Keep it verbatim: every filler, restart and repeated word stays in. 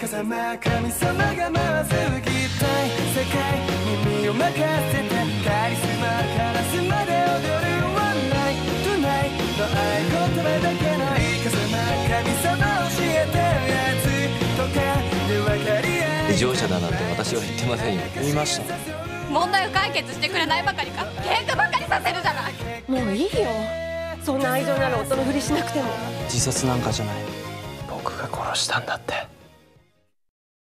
風間神様が回す擬態世界耳を任せてカリスマカラスまで踊るワンナイトゥナイトの合言葉だけない風間神様教えてやつとかで分かり合い異常者だなんて私は言ってませんよ。 言いました。 問題を解決してくれないばかりか喧嘩ばかりさせるじゃない。 もういいよ。そんな愛情なら夫のふりしなくても。 自殺なんかじゃない。僕が殺したんだって。